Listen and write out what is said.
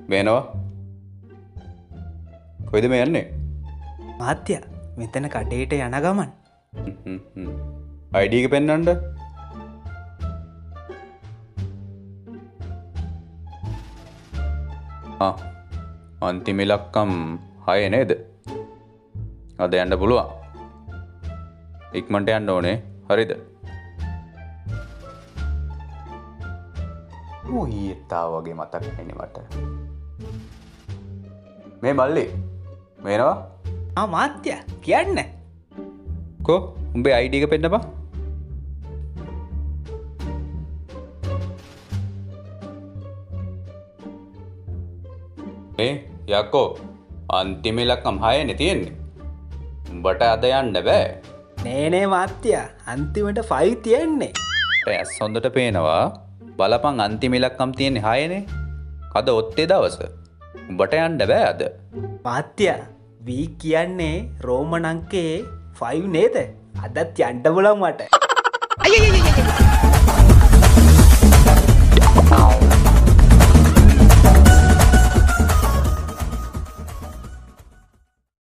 මේනවා කොයිද මේ යන්නේ? මාත්‍ය මෙතන කටේට යන ගමන් ID එක පෙන්වන්න. අන්තිම ඉලක්කම් 6 නේද? අද යන්න පුළුවන්. ඉක්මනට යන්න ඕනේ. හරිද? ඊතා වගේ මතක් වෙන්නේ මට. මේ මල්ලි මේනවා? මාත්‍ය කියන්න. කො උඹේ ID එක පෙන්නපන්. යකෝ අන්තිම ඉලක්කම් 6 නේ තියෙන්නේ. උඹට අද යන්න බෑ. නේනේ මාත්‍ය අන්තිමට 5 තියෙන්නේ. ඇස් හොඳට පේනවා. බලපන් අන්තිම ඉලක්කම් තියෙන්නේ 6 නේ. අද ඔත්තේ දවස. උඹට යන්න බෑ අද. මාත්‍ය වී කියන්නේ රෝමන් අංකේ 5 නේද? අදත් යන්න බලමු මට.